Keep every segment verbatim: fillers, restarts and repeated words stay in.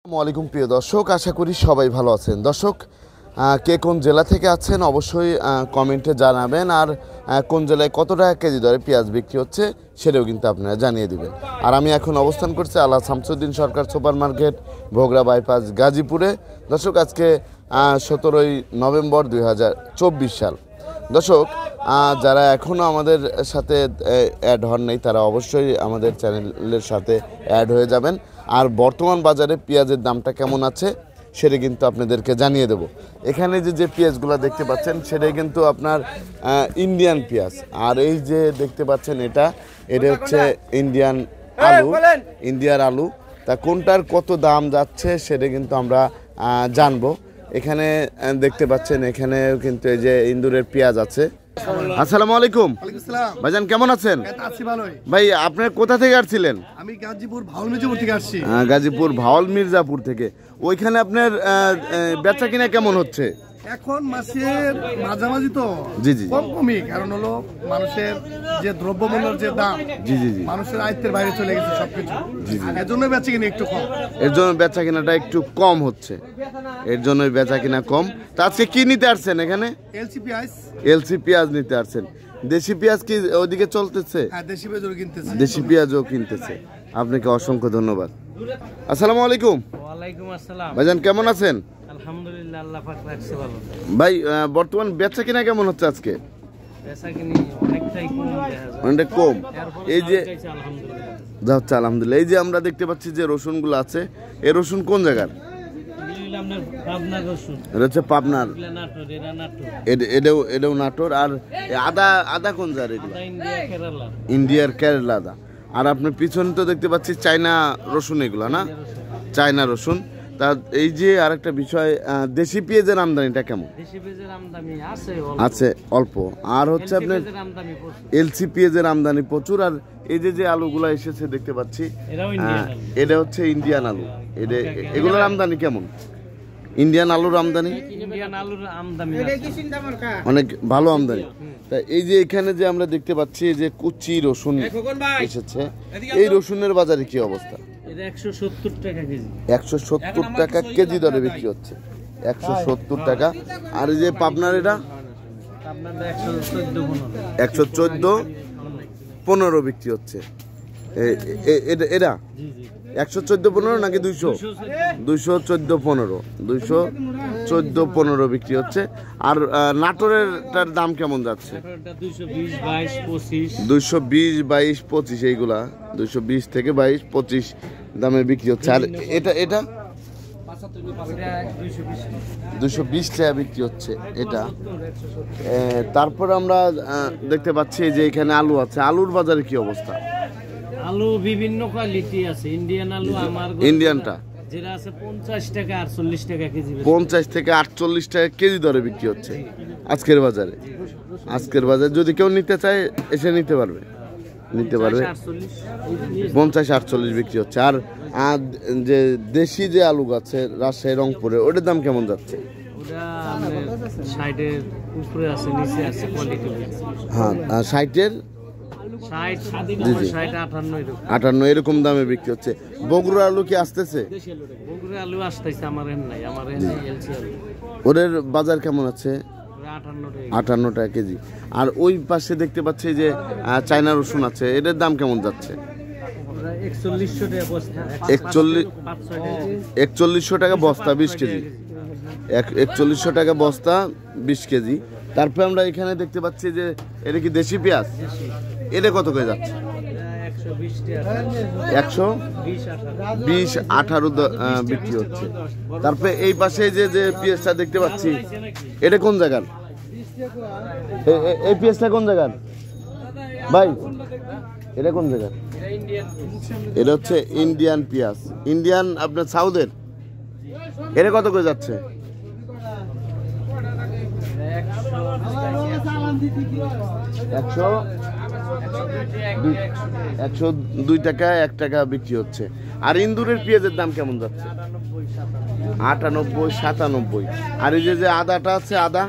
আসসালামু আলাইকুম প্রিয় দর্শক, আশা করি সবাই ভালো আছেন। দর্শক, কে কোন জেলা থেকে আছেন অবশ্যই কমেন্টে জানাবেন, আর কোন জেলায় কত টাকা কেজি দরে পেঁয়াজ বিক্রি হচ্ছে সেটাও কিন্তু আপনারা জানিয়ে দেবেন। আর আমি এখন অবস্থান করছি Allah Shamsuddin Sarkar super market, Bhogra bypass, গাজীপুরে। দর্শক, আজকে সতেরোই নভেম্বর দুই হাজার চব্বিশ সাল। দর্শক, যারা এখনও আমাদের সাথে অ্যাড হন নাই তারা অবশ্যই আমাদের চ্যানেলের সাথে অ্যাড হয়ে যাবেন। আর বর্তমান বাজারে পেঁয়াজের দামটা কেমন আছে সেটা কিন্তু আপনাদেরকে জানিয়ে দেব। এখানে যে যে পেঁয়াজগুলো দেখতে পাচ্ছেন সেটাই কিন্তু আপনার ইন্ডিয়ান পেঁয়াজ। আর এই যে দেখতে পাচ্ছেন এটা এটা হচ্ছে ইন্ডিয়ান আলু, ইন্ডিয়ার আলু। তা কোনটার কত দাম যাচ্ছে সেটা কিন্তু আমরা জানবো। এখানে দেখতে পাচ্ছেন এখানে কিন্তু এই যে ইন্দুরের পেঁয়াজ আছে। আসসালামু আলাইকুম ভাইজান, কেমন আছেন? ভাই, আপনার কোথা থেকে আসছিলেন? আমি গাজীপুর ভাওল মির্জাপুর থেকে আসছি। গাজীপুর ভাওল মির্জাপুর থেকে। ওইখানে আপনার বেচা কিনা কেমন হচ্ছে? এখন মাসের মাঝামাঝি তো জি জি কম কমই, কারণ হলো মানুষের যে দ্রব্যমূল্যের যে দাম জি জি জি মানুষের আয়ত্তের বাইরে চলে গেছে সবকিছু। এর জন্য বেচা কিনা একটু কম। এর জন্য বেচা কিনাটা একটু কম হচ্ছে, এর জন্যই বেচা কিনা কম। তা আজকে কি নিতে আসছেন এখানে? এলসি পেঁয়াজ। এলসি পেঁয়াজ নিতে আসছেন। দেশি পেঁয়াজ কি ওইদিকে চলতেছে? হ্যাঁ, দেশি পেঁয়াজও কিনতেছে। দেশি পেঁয়াজও কিনতেছে। আপনাকে অসংখ্য ধন্যবাদ। আসসালামু আলাইকুম। ওয়ালাইকুম আসসালাম। ভাইজান, কেমন আছেন? আলহামদুলিল্লাহ, আল্লাহ পাক রাখছে ভালো। ভাই, বর্তমান বেচা কিনা কেমন হচ্ছে আজকে? বেচা কিনি অনেকটাই কম দেখা যায়। অনেক কম। এই যে আলহামদুলিল্লাহ যা হচ্ছে আলহামদুলিল্লাহ। এই যে আমরা দেখতে পাচ্ছি যে রসুনগুলো আছে, এই রসুন কোন জায়গার? পাবনার রসুন। এটা হচ্ছে পাবনার। নাটোর, এরা নাটোর। এটাও এটাও নাটোর। আর আদা আদা কোন জায়গার এগুলো? ইন্ডিয়া কেরালা। ইন্ডিয়ার কেরালা আদা। আর আপনার পিছনে তো দেখতে পাচ্ছি চায়না রসুন, এগুলো না? চায়না রসুন। তা এই যে আরেকটা বিষয়, দেশি পেঁয়াজের আমদানিটা কেমন? দেশি পেঁয়াজের আমদানি আছে আছে অল্প। আর হচ্ছে আপনার এলসি পেঁয়াজের আমদানি প্রচুর। আর এই যে যে আলুগুলা এসেছে দেখতে পাচ্ছি, এটা হচ্ছে ইন্ডিয়ান আলু। এটা এগুলোর আমদানি কেমন? ইন্ডিয়ান আলুর আমদানি ইন্ডিয়ান আলুর আমদানি অনেক ভালো আমদানি। তা এই যে এখানে যে আমরা দেখতে পাচ্ছি যে কুচি রসুন এসেছে, এই রসুনের বাজারে কি অবস্থা? একশো সত্তর টাকা কেজি। একশো সত্তর টাকা কেজি দরে বিক্রি হচ্ছে, একশো সত্তর টাকা। আর এই যে পাবনার এটা একশো চোদ্দ পনেরো বিক্রি হচ্ছে। এটা একশো চোদ্দ পনেরো নাকি দুইশো? দুইশো চোদ্দ পনেরো দুইশো চোদ্দ পনেরো বিক্রি হচ্ছে। আর নাটোরেরটার দাম কেমন যাচ্ছে? দুইশো বিশ বাইশ পঁচিশ এইগুলা দুইশো বিশ থেকে বাইশ পঁচিশ দামে বিক্রি হচ্ছে। আর এটা এটা দুইশো বিশ টাকা বিক্রি হচ্ছে এটা। তারপর আমরা দেখতে পাচ্ছি যে এখানে আলু আছে। আলুর বাজারে কি অবস্থা? আলু বিভিন্ন কোয়ালিটি আছে। ইন্ডিয়ান আলু আমার ইন্ডিয়ানটা যেটা আছে পঞ্চাশ টাকা আটচল্লিশ টাকা কেজি। পঞ্চাশ থেকে আটচল্লিশ টাকা কেজি দরে বিক্রি হচ্ছে আজকের বাজারে। আজকের বাজারে যদি কেউ নিতে চায় এসে নিতে পারবে, নিতে পারবে। পঞ্চাশ আটচল্লিশ বিক্রি হচ্ছে। আর আর যে দেশি যে আলু আছে রাজশাহী রংপুরে, ওটার দাম কেমন যাচ্ছে? হ্যাঁ, ষাটের আটান্ন এরকম দামে বিক্রি হচ্ছে। বগুড়া আলু কি আসতেছে? ওদের বাজার কেমন আছে? আটান্ন টাকা কেজি। আর ওই পাশে দেখতে পাচ্ছি যে চায়না রসুন আছে, এটার দাম কেমন যাচ্ছে? একচল্লিশশো টাকা বস্তা বিশ কেজি। একচল্লিশশো টাকা বস্তা বিশ কেজি। তারপরে আমরা এখানে দেখতে পাচ্ছি যে এটা কি দেশি পেঁয়াজ, এটা কত করে যাচ্ছে? একশো বিশ আঠারো বিক্রি হচ্ছে। তারপরে এই পাশে যে যে পেঁয়াজটা দেখতে পাচ্ছি, এটা কোন জায়গার? এই পেঁয়াজটা কোন জায়গার ভাই? এটা কোন জায়গার? এটা হচ্ছে ইন্ডিয়ান পেঁয়াজ। ইন্ডিয়ান আপনার সাউথের। এটা কত করে যাচ্ছে? একশো একশো দুই টাকা এক টাকা বিক্রি হচ্ছে। আর ইন্দুরের পেঁয়াজের দাম কেমন যাচ্ছে? আটানব্বই সাতানব্বই। আর এই যে যে আদাটা আছে, আদা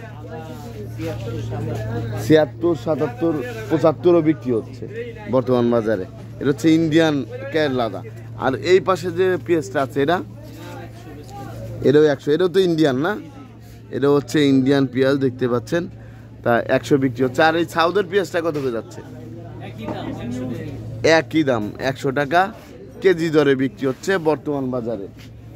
ছিয়াত্তর সাতাত্তর পঁচাত্তরও বিক্রি হচ্ছে বর্তমান বাজারে। এটা হচ্ছে ইন্ডিয়ান কেরলা আদা। আর এই পাশে যে পেঁয়াজটা আছে এটা এটাও একশো, এটাও তো ইন্ডিয়ান না, এটা হচ্ছে ইন্ডিয়ান পেঁয়াজ দেখতে পাচ্ছেন, তা একশো বিক্রি হচ্ছে। আর এই সাউদের পেঁয়াজটা কত করে যাচ্ছে? একই দাম একশো টাকা। একই দাম একশো টাকা কেজি দরে বিক্রি হচ্ছে বর্তমান বাজারে।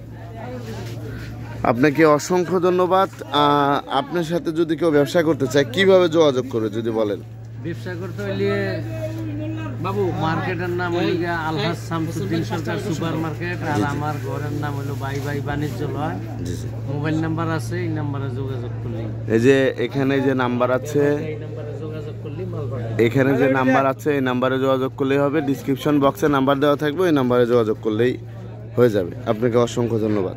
আপনাকে অসংখ্য ধন্যবাদ। আহ, আপনার সাথে যদি কেউ ব্যবসা করতে চায় কিভাবে যোগাযোগ করবে যদি বলেন? ব্যবসা করতে হইলে বাবু মার্কেটের নাম হইল গিয়া আলহাজ শামসুদ্দিন সরকার সুপার মার্কেট, আর আমার ঘরের নাম হলো বাই বাই বাণিজ্যালয়। মোবাইল নাম্বার আছে, এই নাম্বারে যোগাযোগ করলে, এই যে এখানে যে নাম্বার আছে, এই নাম্বারে যোগাযোগ করলে মাল পাঠাবে। এখানে যে নাম্বার আছে এই নাম্বারে যোগাযোগ করলেই হবে। ডিসক্রিপশন বক্সে নাম্বার দেওয়া থাকবে, ওই নাম্বারে যোগাযোগ করলেই হয়ে যাবে। আপনাকে অসংখ্য ধন্যবাদ।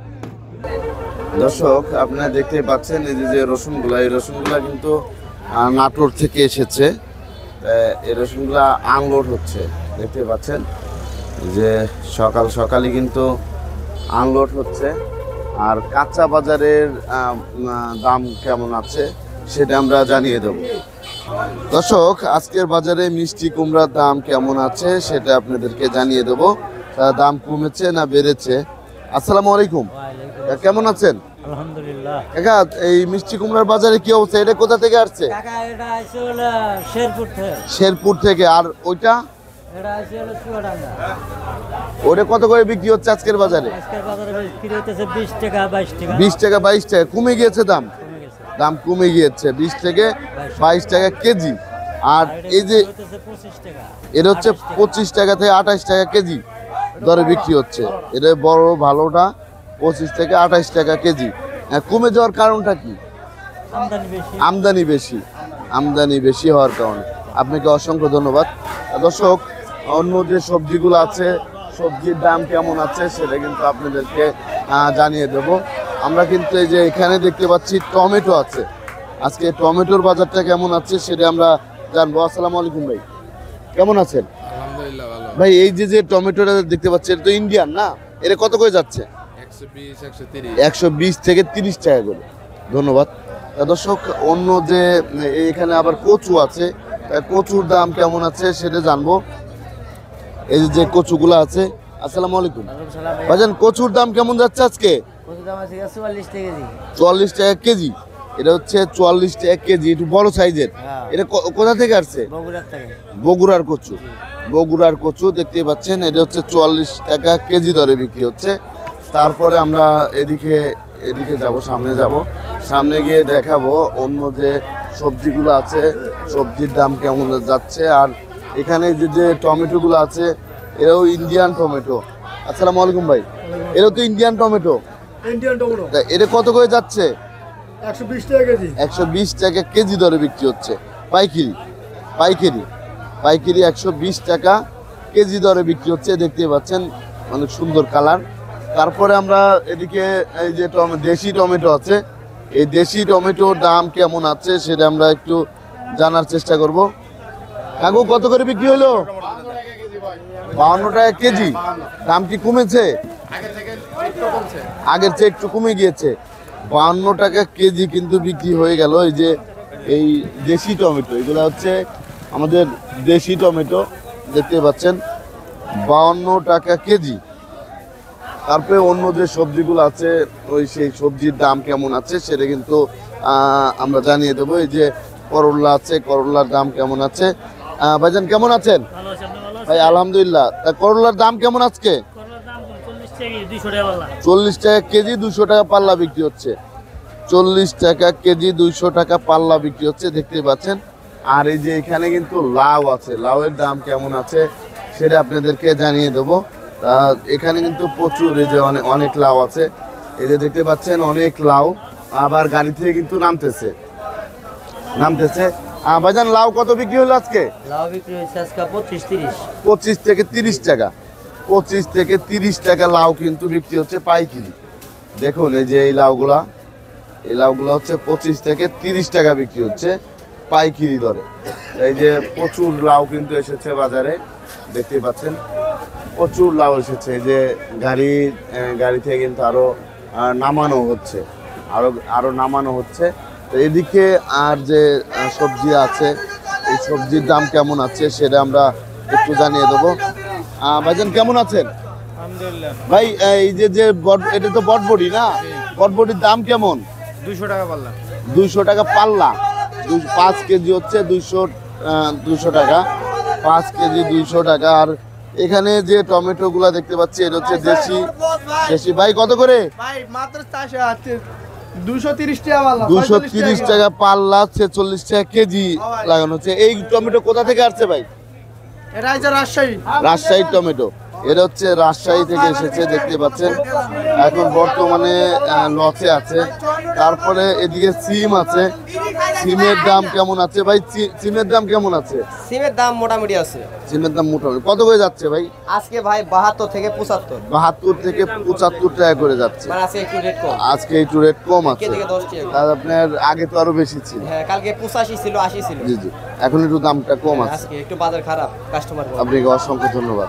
দর্শক আপনারা দেখতে পাচ্ছেন এই যে যে রসুনগুলা, এই রসুনগুলা কিন্তু আহ, নাটোর থেকে এসেছে। আহ, এই রসুনগুলা আনলোড হচ্ছে, দেখতে পাচ্ছেন যে সকাল সকালই কিন্তু আনলোড হচ্ছে। আর কাঁচা বাজারের আহ, আহ, দাম কেমন আছে সেটা আমরা জানিয়ে দেব। দর্শক আজকের বাজারে মিষ্টি কুমড়ার দাম কেমন আছে সেটা আপনাদেরকে জানিয়ে দেবো। তার দাম কমেছে না বেড়েছে? আসসালামু আলাইকুম, কেমন আছেন? আলহামদুলিল্লাহ। কাকা এই মিষ্টি কুমড়ার বাজারে কি অবস্থা? এটা কোথা থেকে আসছে? কাকা এটা আছে হলো শেরপুর থেকে। শেরপুর থেকে। আর ওইটা এটা আছে হলো চুয়াডাঙ্গা। ওটা কত করে বিক্রি হচ্ছে আজকের বাজারে? আজকের বাজারে বিক্রি হইতেছে বিশ টাকা বাইশ টাকা। বিশ টাকা বাইশ টাকা কমে গিয়েছে দাম, কমে গেছে। দাম কমে গিয়েছে বিশ থেকে বাইশ টাকা কেজি। আর এই যে হইতেছে পঁচিশ টাকা। এটা হচ্ছে পঁচিশ টাকা থেকে আঠাশ টাকা কেজি দরে বিক্রি হচ্ছে। এটা বড় ভালোটা পঁচিশ থেকে আঠাশ টাকা কেজি। হ্যাঁ, কমে যাওয়ার কারণটা কি? আমদানি বেশি। আমদানি বেশি, আমদানি বেশি হওয়ার কারণে। আপনাকে অসংখ্য ধন্যবাদ। দর্শক অন্য যে সবজিগুলো আছে সবজির দাম কেমন আছে সেটা কিন্তু আপনাদেরকে আহ, জানিয়ে দেব। আমরা কিন্তু এই যে এখানে দেখতে পাচ্ছি টমেটো আছে, আজকে টমেটোর বাজারটা কেমন আছে সেটা আমরা জানবো। আসসালামু আলাইকুম ভাই, কেমন আছেন? আলহামদুলিল্লাহ ভালো। ভাই এই যে যে টমেটোটা দেখতে পাচ্ছি এটা তো ইন্ডিয়ান না, এটা কত করে যাচ্ছে? একশো বিশ একশো তিরিশ একশো বিশ থেকে তিরিশ টাকা করে। ধন্যবাদ। তা দর্শক অন্য যে এখানে আবার কচু আছে, তা কচুর দাম কেমন আছে সেটা জানবো। এই যে যে কচুগুলো আছে। আসসালামু আলাইকুম ভাইজান, কচুর দাম কেমন যাচ্ছে আজকে? চুয়াল্লিশ টাকা কেজি। চুয়াল্লিশ টাকা কেজি। এটা হচ্ছে চুয়াল্লিশ টাকা কেজি, একটু বড় সাইজের। এটা ক- কোথা থেকে আসছে? বগুড়ার থেকে। বগুড়ার কচু, বগুড়ার কচু দেখতে পাচ্ছেন। এটা হচ্ছে চুয়াল্লিশ টাকা কেজি দরে বিক্রি হচ্ছে। তারপরে আমরা এদিকে এদিকে যাব, সামনে যাব, সামনে গিয়ে দেখাবো অন্য যে সবজিগুলো আছে সবজির দাম কেমন যাচ্ছে। আর এখানে যে যে টমেটোগুলো আছে এরাও ইন্ডিয়ান টমেটো। আসসালামু আলাইকুম ভাই, এরাও তো ইন্ডিয়ান টমেটো। ইন্ডিয়ান টমেটো তা এটা কত করে যাচ্ছে? একশো বিশ টাকা কেজি। একশো বিশ টাকা কেজি দরে বিক্রি হচ্ছে। পাইকারি, পাইকারি, পাইকারি একশো বিশ টাকা কেজি দরে বিক্রি হচ্ছে। দেখতে পাচ্ছেন অনেক সুন্দর কালার। তারপরে আমরা এদিকে এই যে টমে দেশি টমেটো আছে, এই দেশি টমেটোর দাম কেমন আছে সেটা আমরা একটু জানার চেষ্টা করব। কাকু কত করে বিক্রি হলো? বাউন্ন টাকা কেজি। দাম কি কমেছে? আগের চেয়ে একটু কমে গিয়েছে। বাউন্ন টাকা কেজি কিন্তু বিক্রি হয়ে গেল। এই যে এই দেশি টমেটো, এগুলো হচ্ছে আমাদের দেশি টমেটো, দেখতে পাচ্ছেন বাউন্ন টাকা কেজি। তারপরে অন্য যে সবজিগুলো আছে ওই সেই সবজির দাম কেমন আছে সেটা কিন্তু আহ, আমরা জানিয়ে দেবো। এই যে করল্লা আছে, করল্লার দাম কেমন আছে? আহ, ভাইজান কেমন আছেন? ভালো আছে, আপনি ভালো আছেন? ভাই আলহামদুলিল্লাহ। তা করল্লার দাম কেমন আজকে? করলার দাম চল্লিশ টাকা দুইশো টাকা পাল্লা। চল্লিশ টাকা কেজি, দুশো টাকা পাল্লা বিক্রি হচ্ছে। চল্লিশ টাকা কেজি, দুইশো টাকা পাল্লা বিক্রি হচ্ছে, দেখতে পাচ্ছেন। আর এই যে এখানে কিন্তু লাউ আছে, লাউয়ের দাম কেমন আছে সেটা আপনাদেরকে জানিয়ে দেবো। তা এখানে কিন্তু প্রচুর এই যে অনেক অনেক লাউ আছে, এই যে দেখতে পাচ্ছেন অনেক লাউ। আবার গাড়ি থেকে কিন্তু নামতেছে নামতেছে আহ, ভাইজান লাউ কত বিক্রি হলো আজকে? লাউ বিক্রি হয়েছে আজকে পঁচিশ তিরিশ। পঁচিশ থেকে তিরিশ টাকা, পঁচিশ থেকে তিরিশ টাকা লাউ কিন্তু বিক্রি হচ্ছে পাইকারি। দেখুন এই যে এই লাউগুলা, এই লাউগুলো হচ্ছে পঁচিশ থেকে তিরিশ টাকা বিক্রি হচ্ছে পাইকারি দরে। এই যে প্রচুর লাউ কিন্তু এসেছে বাজারে, দেখতে পাচ্ছেন প্রচুর লাউ এসেছে। এই যে গাড়ি আহ, গাড়ি থেকে কিন্তু আরো আহ, নামানো হচ্ছে, আরো আরো নামানো হচ্ছে। তো এদিকে আর যে আহ, সবজি আছে এই সবজির দাম কেমন আছে সেটা আমরা একটু জানিয়ে দেবো। আহ, ভাইজান কেমন আছেন? আলহামদুলিল্লাহ। ভাই এই যে যে বট, এটা তো বটবডি না, বরবটির দাম কেমন? দুইশো টাকা পাল্লা। দুইশো টাকা পাল্লা। দুই- পাঁচ কেজি হচ্ছে দুইশো দুইশো টাকা, পাঁচ কেজি দুইশো টাকা। আর এখানে যে টমেটো গুলা দেখতে পাচ্ছি এটা হচ্ছে দেশি দেশি। ভাই কত করে? ভাই মাত্র চারশো আছে দুইশো তিরিশ টাকা পাল্লা। দুশো তিরিশ টাকা পাল্লা, ছেচল্লিশ টাকা কেজি লাগানো হচ্ছে। এই টমেটো কোথা থেকে আসছে ভাই? এটা হচ্ছে রাজশাহী। রাজশাহী টমেটো। এটা হচ্ছে রাজশাহী থেকে এসেছে দেখতে পাচ্ছেন। এখন বর্তমানে আহ, লচে আছে। তারপরে এদিকে সিম আছে। সিমের দাম কেমন আছে ভাই? সি- সিমের দাম কেমন আছে? সিমের দাম মোটামুটি আছে সিমের দাম মোটামুটি কত করে যাচ্ছে ভাই? আজকে ভাই বাহাত্তর থেকে পঁচাত্তর, বাহাত্তর থেকে পঁচাত্তর টাকা করে যাচ্ছে। মানে আজকে একটু রেট কম, আজকে একটু রেট কম আছে। থেকে দশ টাকা। আর আপনার আগে তো আরো বেশি ছিল। হ্যাঁ কালকে পঁচাশি ছিল, আশি ছিল, জি জি, এখন একটু দামটা কম আছে। আজকে একটু বাজার খারাপ, কাস্টমার কম। আপনাকে অসংখ্য ধন্যবাদ।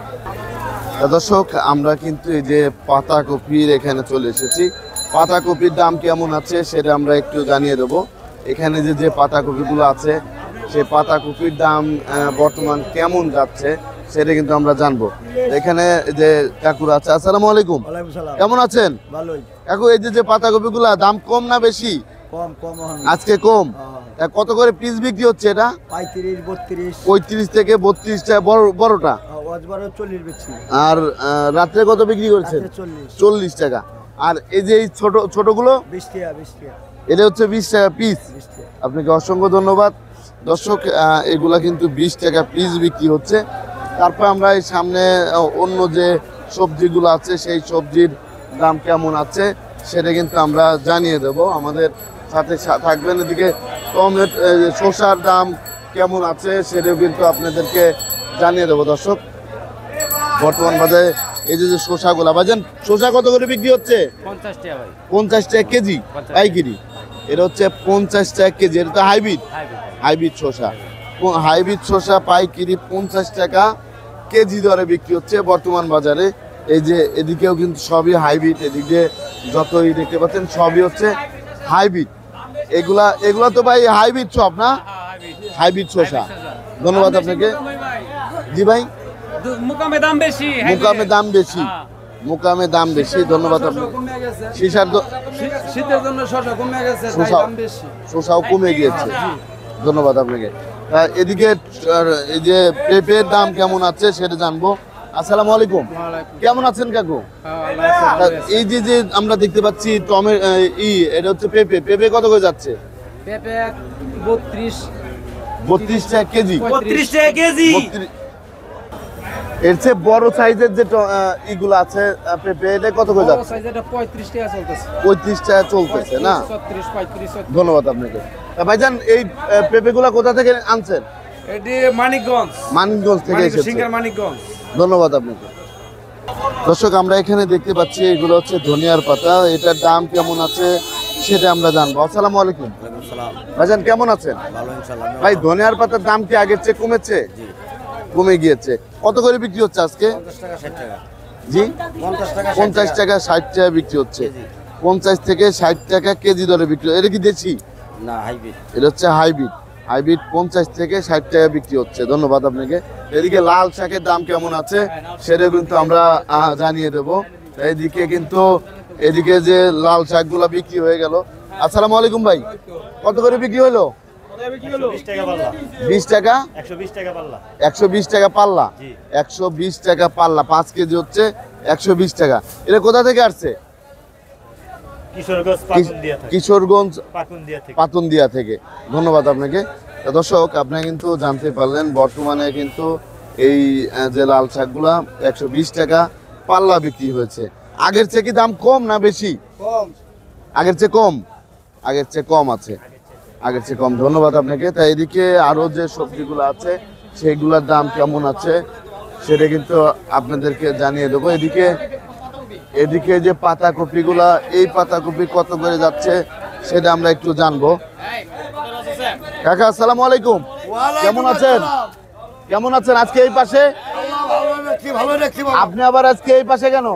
তা দর্শক, আমরা কিন্তু এই যে পাতাকপির এখানে চলে এসেছি। পাতাকপির দাম কেমন আছে সেটা আমরা একটু জানিয়ে দেবো। এখানে যে যে পাতাকপিগুলো আছে সেই পাতাকপির দাম আহ, বর্তমান কেমন যাচ্ছে সেটা কিন্তু আমরা জানবো। এখানে যে কাকুরা আছে, আসসালামু আলাইকুম, ওয়ালাইকুম সালাম। কেমন আছেন? ভালোই। কাকু, এই যে যে পাতাকপিগুলো দাম কম না বেশি? কম কম হন। আজকে কম। তা কত করে পিস বিক্রি হচ্ছে এটা? পঁয়ত্রিশ বত্রিশ। পঁয়ত্রিশ থেকে বত্রিশ টাকা বড় বড়টা। অজবারও চল্লিশ বেচছি। আর আহ, রাত্রে কত বিক্রি করছেন? চল্লিশ। চল্লিশ টাকা। আর এই যে এই ছোট ছোটগুলো, বিশ টাকা বিশ টাকা এটা হচ্ছে বিশ টাকা পিস। বিশ টাকা। আপনাকে অসংখ্য ধন্যবাদ। দর্শক, আহ, এগুলা কিন্তু বিশ টাকা পিস বিক্রি হচ্ছে। তারপর আমরা এই সামনে আহ, অন্য যে সবজিগুলো আছে সেই সবজির দাম কেমন আছে সেটা কিন্তু আমরা জানিয়ে দেব। আমাদের সাথে সা- থাকবেন। এদিকে টমেটো, শসার দাম কেমন আছে সেটাও কিন্তু আপনাদেরকে জানিয়ে দেবো। দর্শক, বর্তমান বাজারে এই যে যে শসাগুলা, ভাইজান শসা কত করে বিক্রি হচ্ছে? পঞ্চাশ টাকা ভাই। পঞ্চাশ টাকা কেজি পাইকারি। এটা হচ্ছে পঞ্চাশ টাকা কেজি। এটা তো হাইব্রিড হাইব্রিড শসা। হাইব্রিড শসা পাইকারি পঞ্চাশ টাকা কেজি দরে বিক্রি হচ্ছে বর্তমান বাজারে। এই যে এদিকেও কিন্তু সবই হাইব্রিড। এদিকে যতই দেখতে পাচ্ছেন সবই হচ্ছে হাইব্রিড। এগুলা এগুলা তো ভাই হাইব্রিড সব না? হাইব্রিড শসা। ধন্যবাদ আপনাকে। জি ভাই, মুকামে দাম বেশি, মুকামে দাম বেশি। মুকামে দাম বেশি। ধন্যবাদ আপনাকে। শীষার দ- শীতের জন্য শসা কমে গেছে, তাই শসা দাম বেশি। শসাও কমে গিয়েছে। ধন্যবাদ আপনাকে। আহ, এদিকে আর এই যে পেঁপের দাম কেমন আছে সেটা জানবো। আসসালামু আলাইকুম, কেমন আছেন কাকু? তা এই যে যে আমরা দেখতে পাচ্ছি টমে ই এটা হচ্ছে পেঁপে। পেঁপে কত করে যাচ্ছে? পেঁপে বত্রিশ বত্রিশ টাকা কেজি। বত্রিশ টাকা কেজি। বত্রিশ। এর চেয়ে বড় সাইজের যে ট- আহ, ইগুলো আছে আহ, পেঁপে, এটা কত করে যাচ্ছে? পঁয়ত্রিশ টাকা চলতেছে। পঁয়ত্রিশ টাকা চলতেছে না? ছত্রিশ পঁয়ত্রিশ। ধন্যবাদ আপনাকে। তা ভাইজান, এই পেঁপে গুলা কোথা থেকে আনছেন? এটি মানিকগঞ্জ, মানিকগঞ্জ থেকে এসেছে। সিঙ্গার মানিকগঞ্জ। ধন্যবাদ আপনাকে। দর্শক, আমরা এখানে দেখতে পাচ্ছি এগুলো হচ্ছে ধনিয়ার পাতা। এটার দাম কেমন আছে সেটা আমরা জানবো। আসসালামু আলাইকুম, ভাইজান কেমন আছেন? ভাই, ধনিয়ার পাতার দাম কি আগের চেয়ে কমেছে? কমে গিয়েছে। কত করে বিক্রি হচ্ছে আজকে? জি, পঞ্চাশ টাকা ষাট টাকা বিক্রি হচ্ছে। পঞ্চাশ থেকে ষাট টাকা কেজি দরে বিক্রি। এটা কি দেশি? না হাইব্রিড। এটা হচ্ছে হাইব্রিড। হাইব্রিড পঞ্চাশ থেকে ষাট টাকা বিক্রি হচ্ছে। ধন্যবাদ আপনাকে। এদিকে লাল শাকের দাম কেমন আছে সেটা কিন্তু আমরা আহ, জানিয়ে দেবো। এদিকে কিন্তু এদিকে যে লাল শাকগুলা বিক্রি হয়ে গেল। আসসালামু আলাইকুম ভাই, কত করে বিক্রি হলো? বিশ টাকা একশো বিশ টাকা পাল্লা। একশো বিশ টাকা পাল্লা, পাঁচ কেজি হচ্ছে একশো বিশ টাকা। এটা কোথা থেকে আসছে? কিশোরগঞ্জ পাতুনদিয়া থেকে। ধন্যবাদ আপনাকে। তা দর্শক, আপনি কিন্তু জানতে পারলেন বর্তমানে কিন্তু এই আহ, যে লাল শাকগুলা একশো বিশ টাকা পাল্লা বিক্রি হয়েছে। আগের চেয়ে কি দাম কম না বেশি? কম। আগের চেয়ে কম। আগের চেয়ে কম আছে। আগের চেয়ে কম। ধন্যবাদ আপনাকে। তাই এদিকে আরো যে সবজিগুলো আছে সেইগুলোর দাম কেমন আছে সেটা কিন্তু আপনাদেরকে জানিয়ে দেবো। এদিকে এদিকে যে পাতাকপিগুলা, এই পাতাকপি কত করে যাচ্ছে সেটা আমরা একটু জানবো। কাকা আসসালামু আলাইকুম, কেমন আছেন? কেমন আছেন? আজকে এই পাশে আপনি আবার আজকে এই পাশে কেন?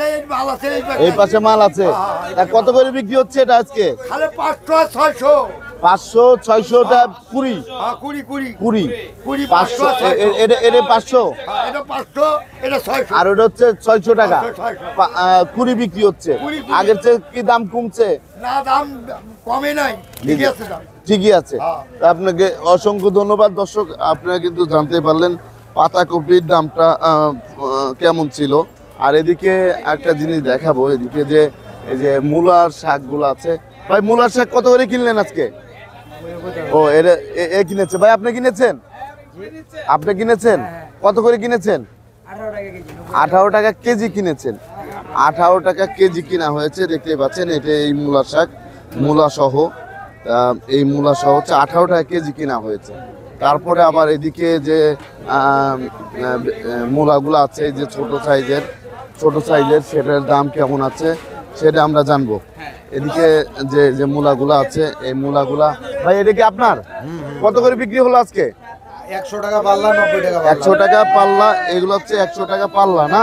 এই পাশে মাল আছে। তা কত করে বিক্রি হচ্ছে এটা আজকে? পাঁচশো ছয়শোটা কুড়ি হ্যাঁ কুড়ি কুড়ি কুড়ি কুড়ি পাঁচশো পাঁচশো এ- এটা এটা পাঁচশো হ্যাঁ, এটা পাঁচশো এটা ছয়শো আর ওটা হচ্ছে ছয়শো টাকা পাঁচশো, ছয়শো। পা- আহ, কুড়ি বিক্রি হচ্ছে কুড়ি, কুড়ি। আগের চেয়ে কি দাম কমছে? না দাম কমে নাই ঠিকই আছে দাম ঠিকই আছে। হ্যাঁ। আপনাকে অসংখ্য ধন্যবাদ। দর্শক, আপনারা কিন্তু জানতে পারলেন পাতাকপির দামটা আহ, আহ, কেমন ছিল। আর এদিকে একটা জিনিস দেখাবো, এদিকে যে এই যে মূলার শাকগুলো আছে। ভাই মূলার শাক কত করে কিনলেন আজকে? ও এটা এ- এ কিনেছে ভাই, আপনি কিনেছেন? আপনি কিনেছেন কত করে কিনেছেন? আঠারো টাকা কেজি কিনেছেন। আঠারো টাকা কেজি কিনা হয়েছে, দেখতে পাচ্ছেন। এটা এই মূলা শাক, মূলা সহ আহ, এই মূলা সহ হচ্ছে আঠারো টাকা কেজি কিনা হয়েছে। তারপরে আবার এদিকে যে আহ, আহ, মূলাগুলো আছে, এই যে ছোট সাইজের ছোট সাইজের সেটার দাম কেমন আছে সেটা আমরা জানবো। এদিকে যে যে মূলাগুলো আছে, এই মূলাগুলা ভাই এটা কি আপনার? কত করে বিক্রি হলো আজকে? একশো টাকা পাল্লা নব্বই টাকা একশো টাকা পাল্লা। এগুলো হচ্ছে একশো টাকা পাল্লা না,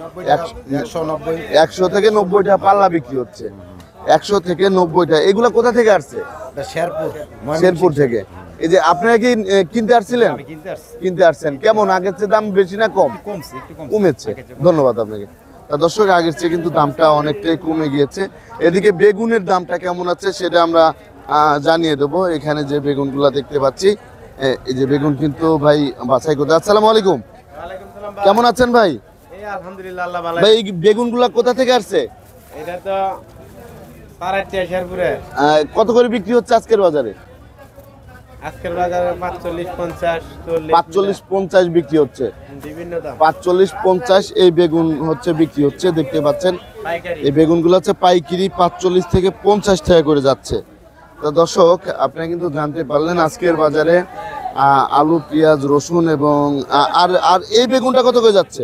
একশো নব্বই একশো থেকে নব্বই টাকা পাল্লা বিক্রি হচ্ছে। একশো থেকে নব্বইটা। এগুলো কোথা থেকে আসছে? শেরপুর শেরপুর থেকে। এই যে আপনারা কি এ, কিনতে আসছিলেন? কিনতে আসছি কিনতে আসছেন। কেমন, আগের চেয়ে দাম বেশি না কম? কমছে একটু কমছে কমেছে। ধন্যবাদ আপনাকে। তা দর্শক, আগের চেয়ে কিন্তু দামটা অনেকটাই কমে গিয়েছে। এদিকে বেগুনের দামটা কেমন আছে সেটা আমরা আহ, জানিয়ে দেবো। এখানে যে বেগুনগুলো দেখতে পাচ্ছি, এ, এই যে বেগুন কিন্তু ভাই বাছাই করতে। আসসালামু আলাইকুম, কেমন আছেন ভাই? এই আলহামদুলিল্লাহ আল্লাহ ভালো ভাই এই বেগুনগুলা কোথা থেকে আসছে? এটা তো পাড়াতে শেরপুরে আহ, কত করে বিক্রি হচ্ছে আজকের বাজারে? আজকের বাজারে পাঁচচল্লিশ পঞ্চাশ চল্লিশ পাঁচচল্লিশ পঞ্চাশ বিক্রি হচ্ছে। বিভিন্ন দাম পাঁচচল্লিশ পঞ্চাশ এই বেগুন হচ্ছে বিক্রি হচ্ছে, দেখতে পাচ্ছেন। পাইকারি এই বেগুনগুলো হচ্ছে পাইকারি পাঁচচল্লিশ থেকে পঞ্চাশ টাকা করে যাচ্ছে। তো দর্শক, আপনারা কিন্তু জানতে পারলেন আজকের বাজারে আহ, আলু, পেঁয়াজ, রসুন এবং আহ, আর আর এই বেগুনটা কত করে যাচ্ছে?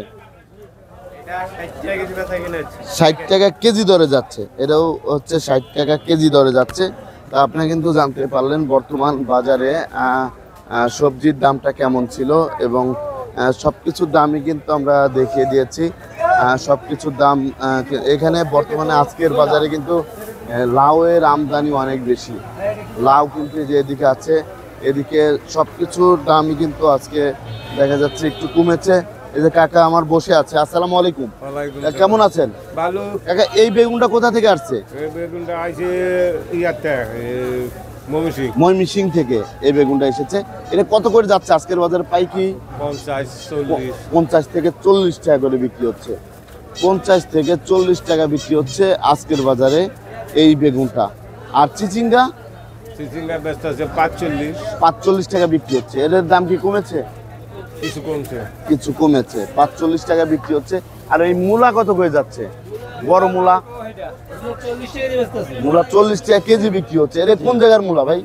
এটা ষাট টাকা কেজি বেচা কিনা হচ্ছে ষাট টাকা কেজি দরে যাচ্ছে। এটাও হচ্ছে ষাট টাকা কেজি দরে যাচ্ছে। তা আপনি কিন্তু জানতে পারলেন বর্তমান বাজারে আহ, আহ, সবজির দামটা কেমন ছিল এবং আহ, সবকিছুর দামই কিন্তু আমরা দেখিয়ে দিয়েছি। আহ, সবকিছুর দাম আহ, এখানে বর্তমানে আজকের বাজারে কিন্তু আহ, লাউয়ের আমদানি অনেক বেশি। লাউ কিন্তু যে এদিকে আছে, এদিকে সবকিছুর দামই কিন্তু আজকে দেখা যাচ্ছে একটু কমেছে। এই যে কাকা আমার বসে আছে। আসসালামু আলাইকুম, কেমন আছেন? ভালো। কাকা এই বেগুনটা কোথা থেকে আসছে? এই বেগুনটা আইছে ইয়াতে মমিসিং ময়মনসিং থেকে এই বেগুনটা এসেছে। এটা কত করে যাচ্ছে আজকের বাজারে পাইকি? পঞ্চাশ চল্লিশ পঞ্চাশ থেকে চল্লিশ টাকা করে বিক্রি হচ্ছে। পঞ্চাশ থেকে চল্লিশ টাকা বিক্রি হচ্ছে আজকের বাজারে এই বেগুনটা। আর চিচিঙ্গা চিচিঙ্গা ব্যস্ত আছে পাঁচচল্লিশ, পাঁচচল্লিশ টাকা বিক্রি হচ্ছে। এদের দাম কি কমেছে? কিছু কমছে। কিছু কমেছে, পাঁচচল্লিশ টাকা বিক্রি হচ্ছে। আর এই মূলা কত করে যাচ্ছে? বড় মূলা মূলা চল্লিশ টাকা কেজি বিক্রি হচ্ছে। এটা কোন জায়গার মূলা ভাই?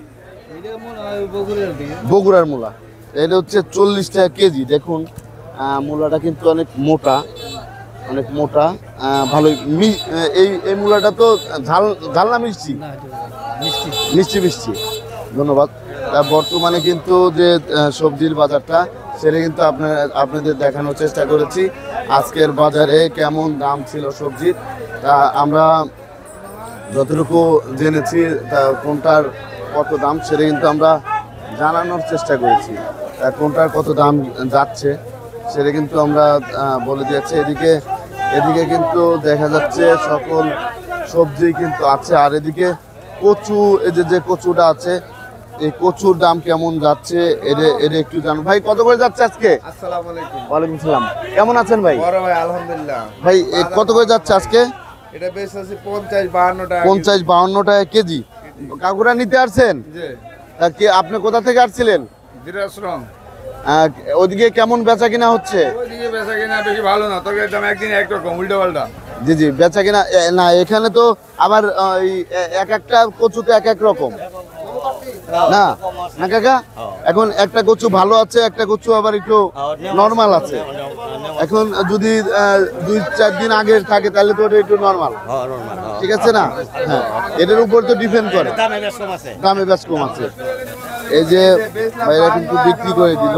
বগুড়ার মূলা। এটা হচ্ছে চল্লিশ টাকা কেজি। দেখুন আহ, মূলাটা কিন্তু অনেক মোটা, অনেক মোটা, আহ, ভালোই মি- এই এই মূলাটা তো ঝাল ঝাল না মিষ্টি? মিষ্টি মিষ্টি। ধন্যবাদ। তা বর্তমানে কিন্তু যে আহ, সবজির বাজারটা সেটা কিন্তু আপনার আপনাদের দেখানোর চেষ্টা করেছি। আজকের বাজারে কেমন দাম ছিল সবজির, তা আমরা যতটুকু জেনেছি তা কোনটার কত দাম সেটা কিন্তু আমরা জানানোর চেষ্টা করেছি। তা কোনটার কত দাম যাচ্ছে সেটা কিন্তু আমরা আহ, বলে দিয়েছি। এদিকে এদিকে কিন্তু দেখা যাচ্ছে সকল সবজি কিন্তু আছে। আর এদিকে কচু, এই যে যে কচুটা আছে, এই কচুর দাম কেমন যাচ্ছে এটা এটা একটু জানো ভাই। কত করে যাচ্ছে আজকে? আসসালামু আলাইকুম ওয়ালাইকুম সালাম, কেমন আছেন ভাই? বড় ভাই আলহামদুলিল্লাহ ভাই এ কত করে যাচ্ছে আজকে? এটা বেশ আছে পঞ্চাশ বাহান্ন টাকা পঞ্চাশ বাউন্ন টাকা কেজি। কাকুরা নিতে আসছেন? জি তা কি আপনি কোথা থেকে আসছিলেন? দিরাশ্রম আহ, ওদিকে কেমন বেচা কিনা হচ্ছে? ওইদিকে বেচা কিনা বেশি ভালো না, তবে দাম একদিন একরকম উল্টো পাল্টা। জি জি, বেচা কিনা এ, না এখানে তো আবার আহ, এই এ- এক একটা কচুতে এক এক রকম না না কাকা? এখন একটা কচু ভালো আছে, একটা কচু আবার একটু নর্মাল আছে। এখন যদি আহ, দুই চার দিন আগে থাকে তাহলে তো ওটা একটু নর্মাল, ঠিক আছে না? হ্যাঁ, এটার উপর তো ডিপেন্ড করে, দামে বেশ কম আছে। এই যে ভাইরা কিন্তু বিক্রি করে দিল।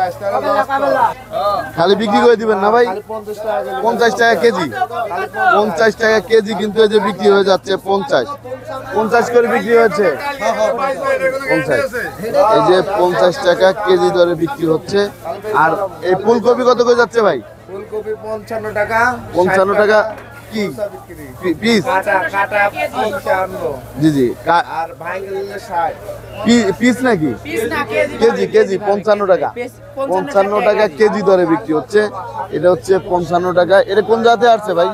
খালি বিক্রি করে দিবেন না ভাই? পঞ্চাশ টাকা কেজি, পঞ্চাশ টাকা কেজি কিন্তু এই যে বিক্রি হয়ে যাচ্ছে পঞ্চাশ। পঞ্চাশ করে বিক্রি হয়েছে পঞ্চাশ, এই যে পঞ্চাশ টাকা কেজি দরে বিক্রি হচ্ছে। আর এই ফুলকপি কত করে যাচ্ছে ভাই? ফুলকপি পঞ্চান্ন টাকা, পঞ্চান্ন টাকা কি পিস? কাটা কাটা পঞ্চান্ন, জি জি কা- আর ভাঙলে ষাট। পি- পিস নাকি কেজি? কেজি পঞ্চান্ন টাকা, পঞ্চান্ন টাকা কেজি দরে বিক্রি হচ্ছে। এটা হচ্ছে পঞ্চান্ন টাকা। এটা কোন জাতে আসছে ভাই?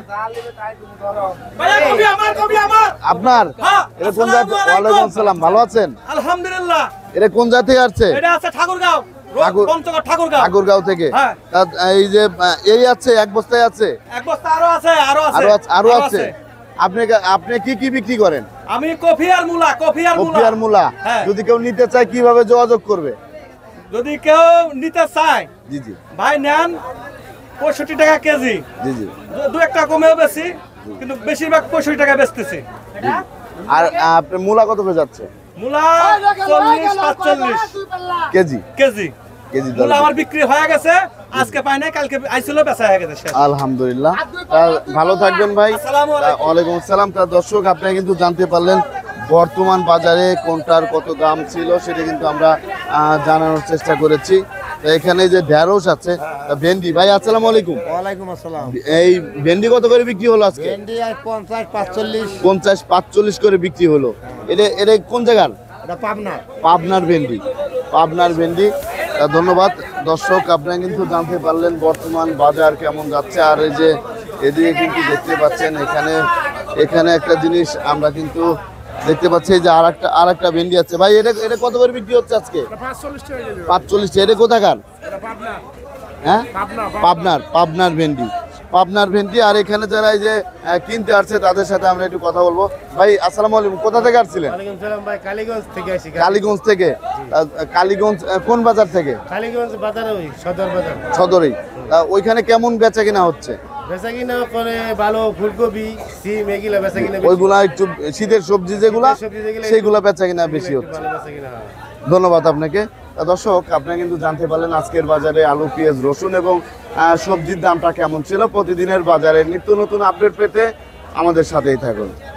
আপনার এটা কোন জাত? ওয়ালাইকুম আসসালাম, ভালো আছেন? আলহামদুলিল্লাহ। এটা কোন জাত থেকে আসছে? এটা আছে ঠাকুরগাঁও, ঠাকুর- পঞ্চগড় ঠাকুরগাঁও। ঠাকুরগাঁও থেকে। হ্যাঁ। তা এই যে আহ, এই আছে এক বস্তায় আছে, এক বস্তা আরো আছে, আরো আছে, আরো আছে, আরো আছে। আপনি আপনি কি কি বিক্রি করেন? আমি কফি আর মূলা, কফি আর কপি মূলা। আর মূলা। হ্যাঁ। যদি কেউ নিতে চায় কিভাবে যোগাযোগ করবে? যদি কেউ নিতে চায় জি জি ভাই নেন, পঁয়ষট্টি টাকা কেজি, জি জি। দু- দু একটা কমেও বেশি, কিন্তু বেশিরভাগ পঁয়ষট্টি টাকা বেচতেছি। আর আহ, আপনার মূলা কত করে যাচ্ছে মূলা চল্লিশ পাঁচচল্লিশ কেজি? কেজি। কেজি দরে মূলা আমার বিক্রি হয়ে গেছে, আজকে পাই নাই, কালকে আইছিল, বেচা হয়ে গেছে শেষ। আলহামদুলিল্লাহ। তা ভালো থাকবেন ভাই। আসসালামু আলাইকুম। তা ওয়ালাইকুম আসসালাম। তা দর্শক, আপনারা কিন্তু জানতে পারলেন বর্তমান বাজারে কোনটার কত দাম ছিল, সেটা কিন্তু আমরা আহ, জানানোর চেষ্টা করেছি। তো এখানে যে ঢেঁড়স আছে, তা ভেন্ডি ভাই, আসসালামু আলাইকুম। ওয়ালাইকুম আসসালাম। এই ভেন্ডি কত করে বিক্রি হলো আজকে? ভেন্ডি আর পঞ্চাশ পাঁচচল্লিশ, পঞ্চাশ পাঁচচল্লিশ করে বিক্রি হলো। এটা এটা কোন জায়গার? এটা পাবনা। পাবনার ভেন্ডি, পাবনার ভেন্ডি। তা ধন্যবাদ দর্শক, আপনারা কিন্তু জানতে পারলেন বর্তমান বাজার কেমন যাচ্ছে। আর এই যে এদিকে কিন্তু দেখতে পাচ্ছেন, এখানে এখানে একটা জিনিস আমরা কিন্তু দেখতে পাচ্ছি যে আর একটা আর একটা ভেন্ডি আছে। ভাই এটা এটা কত করে বিক্রি হচ্ছে আজকে? পাঁচচল্লিশ। এটা কোথাকার? হ্যাঁ, পাবনার, পাবনার ভেন্ডি, পাবনার ভেন্ডি। আর এখানে যারা এই যে আহ, কিনতে আসছে তাদের সাথে আমরা একটু কথা বলবো। ভাই আসসালামু আলাইকুম, কোথা থেকে আসছিলেন? ওয়ালাইকুম সালাম ভাই, কালীগঞ্জ থেকে আসি। কালীগঞ্জ থেকে। আহ, কালীগঞ্জ আহ, কোন বাজার থেকে? কালীগঞ্জ বাজারে, ওই সদর বাজার। সদরেই। তা ওইখানে কেমন বেচা কিনা হচ্ছে? বেচা কিনা করে ভালো, ফুলকপি সিম এগুলো বেচা কিনা বেশি। ওইগুলা একটু শীতের সবজি যেগুলা, শীতের সবজি যেগুলা সেইগুলা বেচা কিনা বেশি একটু হচ্ছে। ভালো বেচা কিনা হয়। ধন্যবাদ আপনাকে। তা দর্শক, আপনারা কিন্তু জানতে পারলেন আজকের বাজারে আলু, পেঁয়াজ, রসুন এবং আহ, সবজির দামটা কেমন ছিল। প্রতিদিনের বাজারে নিত্য নতুন আপডেট পেতে আমাদের সাথেই থাকুন।